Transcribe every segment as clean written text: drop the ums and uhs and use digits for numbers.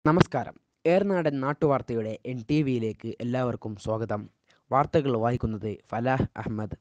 നമസ്കാരം. ഏർനാടൻ നാട്ടുവാർത്തയുടെ NTVയിലേക്ക് എല്ലാവർക്കും സ്വാഗതം. വാർത്തകൾ വായിക്കുന്നത് ഫലാഹ് അഹമ്മദ്.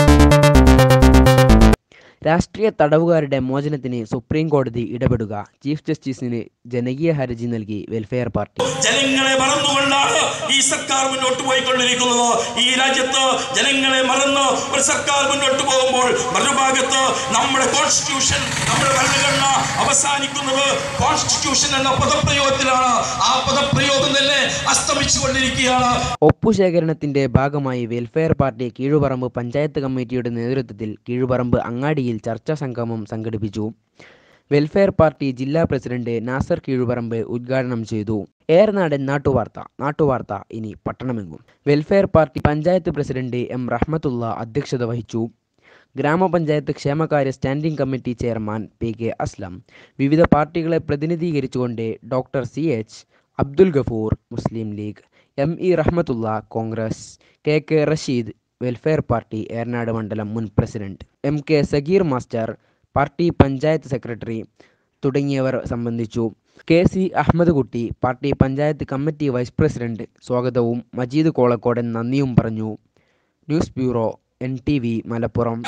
രാഷ്ട്രീയ തടവുകാരുടെ മോചനത്തിന് സുപ്രീം കോടതി ഇടപെടുക. ചീഫ് ജസ്റ്റിസിന് ജനകീയ ഹർജി നൽകി വെൽഫെയർ പാർട്ടി. ജനങ്ങളെ മറന്നുകൊണ്ടാണ് ഈ സർക്കാർ മുന്നോട്ട് പോയിക്കൊണ്ടിരിക്കുന്നത്. ഈ രാജ്യത്ത് ജനങ്ങളെ മറന്ന് ഒരു സർക്കാർ മുന്നോട്ട് പോകുമ്പോൾ മറുഭാഗത്ത് നമ്മുടെ കോൺസ്റ്റിറ്റ്യൂഷൻ, നമ്മുടെ ഭരണഘടന അവസാനിക്കുന്നത് കോൺസ്റ്റിറ്റ്യൂഷൻ എന്ന പദപ്രയോഗത്തിലാണ്. ആ പദപ്രയോഗം തന്നെ അസ്തമിച്ചുകൊണ്ടിരിക്കുകയാണ്. ഒപ്പുശേഖരണത്തിന്റെ ഭാഗമായി വെൽഫെയർ പാർട്ടി കീഴുപറമ്പ് പഞ്ചായത്ത് കമ്മിറ്റിയുടെ നേതൃത്വത്തിൽ കീഴുപറമ്പ് അങ്ങാടിയിൽ ചർച്ചാ സംഗമം സംഘടിപ്പിച്ചു. വെൽഫെയർ പാർട്ടി ജില്ലാ പ്രസിഡന്റ് നാസർ കീഴുപറമ്പ് ഉദ്ഘാടനം ചെയ്തു. ഏർനാടൻ നാട്ടുവാർത്ത ഇനി പട്ടണമെങ്ങും. Welfare party panchayat president M. Rahmathulla അധ്യക്ഷത വഹിച്ചു. ഗ്രാമപഞ്ചായത്ത് ക്ഷേമകാര്യ standing committee chairman P.K. Aslam, വിവിധ പാർട്ടികളെ പ്രതിനിധീകരിച്ചുകൊണ്ട് Dr. C.H. Abdul Gafoor Muslim League, M.E. Rahmathulla Congress, K.K. Rasheed welfare party Ernad മണ്ഡലം മുൻ president, M.K. Sageer master party panchayat secretary തുടങ്ങിയവർ സംബന്ധിച്ചു. K.C. Ahammed Kutty party panchayat committee vice president സ്വാഗതവും മജീദ് കോളക്കോടൻ നന്ദിയും പറഞ്ഞു. News bureau NTV Malappuram.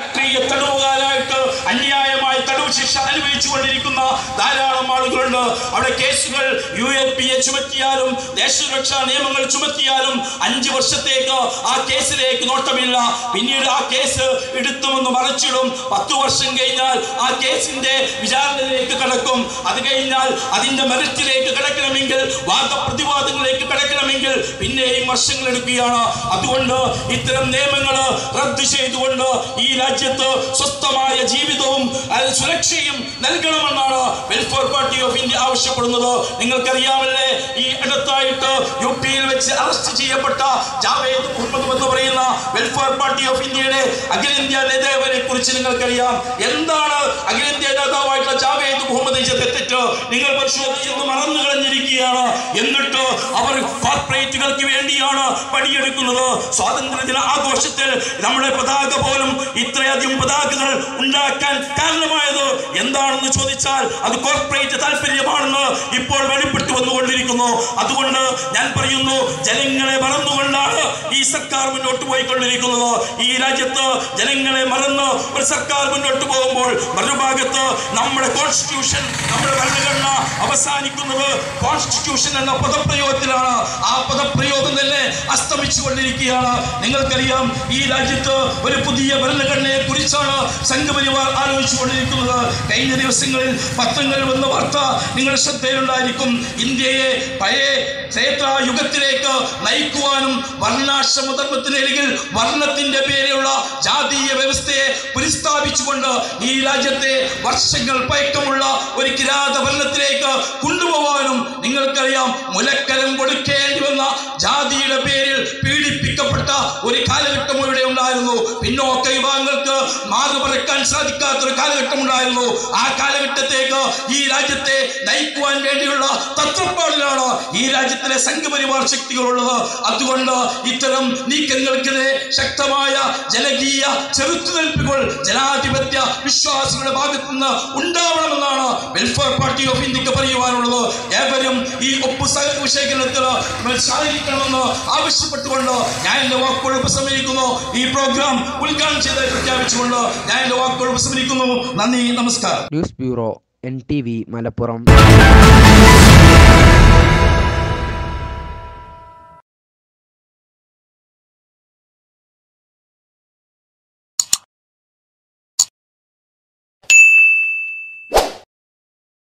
അന്യായമായി തടവ് ശിക്ഷ അനുഭവിച്ചുകൊണ്ടിരിക്കുന്ന ധാരാളം ആളുകളുണ്ട്. അവിടെ കേസുകൾ UAPA ചുമത്തിയാലും ദേശസുരക്ഷാ നിയമങ്ങൾ ചുമത്തിയാലും 5 വർഷത്തേക്ക് ആ കേസിലേക്ക് നോട്ടമില്ല. പിന്നീട് ആ കേസ് എടുത്തുമെന്ന് മറച്ചിടും. 10 വർഷം കഴിഞ്ഞാൽ ആ കേസിന്റെ വിചാരണയിലേക്ക് കടക്കും. അത് കഴിഞ്ഞാൽ അതിന്റെ മെറിറ്റിലേക്ക് കടക്കണമെങ്കിൽ, വാദപ്രതിവാദങ്ങളിലേക്ക് കടക്കണമെങ്കിൽ പിന്നെയും വർഷങ്ങൾ എടുക്കുകയാണ്. അതുകൊണ്ട് ഇത്തരം നിയമങ്ങൾ റദ്ദ് ചെയ്തുകൊണ്ട് ഈ രാജ്യത്ത് സ്വസ്ഥമായ ജീവിതവും സുരക്ഷയും നൽകണമെന്നാണ് വെൽഫെയർ പാർട്ടി ഓഫ് ഇന്ത്യ ആവശ്യപ്പെടുന്നത്. നിങ്ങൾക്കറിയാമല്ലേ, ഈ അടുത്തായിട്ട് UP-യിൽ വെച്ച് അറസ്റ്റ് ചെയ്യപ്പെട്ട ജാവേദ് മുഹമ്മദ് എന്ന് പറയുന്ന വെൽഫെയർ പാർട്ടി ഓഫ് ഇന്ത്യയുടെ അഖിലേന്ത്യാ നേതാവിനെ കുറിച്ച് നിങ്ങൾക്കറിയാം. എന്താണ് അഖിലേന്ത്യാ നേതാവായിട്ടുള്ള ജാവേദ് മുഹമ്മദ് ചെയ്ത തെറ്റ് നിങ്ങൾ പരിശോധിച്ചെന്ന് മറന്നു കളഞ്ഞിരിക്കുകയാണ്. എന്നിട്ട് അവർ കോർപ്പറേറ്റുകൾക്ക് വേണ്ടിയാണ് പണിയെടുക്കുന്നത്. സ്വാതന്ത്ര്യദിന ആഘോഷത്തിൽ നമ്മുടെ പതാക പോലും ഇത്രയധികം പതാകകൾ ഉണ്ടാക്കാൻ കാരണമായത് എന്താണെന്ന് ചോദിച്ചാൽ അത് കോർപ്പറേറ്റ് താല്പര്യമാണെന്ന് ഇപ്പോൾ വെളിപ്പെട്ടു വന്നുകൊണ്ടിരിക്കുന്നു. അതുകൊണ്ട് ഞാൻ പറയുന്നു, ജനങ്ങളെ മറന്നുകൊണ്ടാണ് ഈ സർക്കാർ മുന്നോട്ട് പോയിക്കൊണ്ടിരിക്കുന്നത്. ഈ രാജ്യത്ത് ജനങ്ങളെ മറന്ന് ഒരു സർക്കാർ മുന്നോട്ട് പോകുമ്പോൾ മറുഭാഗത്ത് നമ്മുടെ കോൺസ്റ്റിറ്റ്യൂഷൻ, നമ്മുടെ ഭരണഘടന അവസാനിക്കുന്നത് കോൺസ്റ്റിറ്റ്യൂഷൻ എന്ന പദപ്രയോഗത്തിലാണ്. ആ പദപ്രയോഗം തന്നെ അസ്തമിച്ചുകൊണ്ടിരിക്കുകയാണ്. നിങ്ങൾക്കറിയാം, ഈ രാജ്യത്ത് ഒരു പുതിയ ഭരണഘടനയെ കുറിച്ചാണ് സംഘപരിവാർ ആലോചിച്ചുകൊണ്ടിരിക്കുന്നത്. കഴിഞ്ഞ ദിവസങ്ങളിൽ പത്രങ്ങളിൽ വന്ന വാർത്ത നിങ്ങളുടെ ശ്രദ്ധയിലുണ്ടായിരിക്കും. ഇന്ത്യയെ പഴയ യുഗത്തിലേക്ക് നയിക്കുവാനും വർണ്ണാശ്രമധർമ്മത്തിനരികിൽ വർണ്ണത്തിന്റെ പേരിലുള്ള ജാതീയ വ്യവസ്ഥയെ പുനഃസ്ഥാപിച്ചുകൊണ്ട് ഈ രാജ്യത്തെ വർഷങ്ങൾ പഴക്കമുള്ള ഒരു കിരാത ഭരണത്തിലേക്ക് കൊണ്ടുപോകാനും നിങ്ങൾക്കറിയാം, മുലക്കരം കൊടുക്കേണ്ടി വന്ന ജാതിയുടെ പേരിൽ പീഡിപ്പിക്കപ്പെട്ട ഒരു കാലഘട്ടം ഇവിടെ ഉണ്ടായിരുന്നു. പിന്നോക്ക വിഭാഗങ്ങൾക്ക് മാറുപറക്കാൻ സാധിക്കാത്തൊരു കാലഘട്ടം ഉണ്ടായിരുന്നു. ആ കാലഘട്ടത്തേക്ക് ഈ രാജ്യത്തെ നയിക്കുവാൻ വേണ്ടിയുള്ള തത്രപ്പാടിലാണ് ഈ രാജ്യത്തിലെ സംഘപരിവാർ ശക്തികളുള്ളത്. അതുകൊണ്ട് ഇത്തരം നീക്കങ്ങൾക്കെതിരെ ശക്തമായ ജനകീയ ചെറുത്തുനിൽപ്പുകൾ ജനാധിപത്യ വിശ്വാസികളുടെ ഭാഗത്തുനിന്ന് ഉണ്ടാവണമെന്നാണ് വെൽഫെയർ പാർട്ടി ഓഫ് ഇന്ത്യക്ക് പറയുവാനുള്ളത്. ഏവരും ഈ ഒപ്പുശേഖരണത്തിൽ സഹകരിക്കണമെന്ന് ആവശ്യപ്പെട്ടുകൊണ്ട് ഞാൻ എന്റെ വാക്കുകൾ ഉപസംഹരിക്കുന്നു. ഈ പ്രോഗ്രാം ഉദ്ഘാടനം ചെയ്ത് പ്രഖ്യാപിച്ചുകൊണ്ട് ഞാൻ എന്റെ വാക്കുകൾ ഉപസംഹരിക്കുന്നു. നന്ദി, നമസ്കാരം. News bureau NTV Malappuram.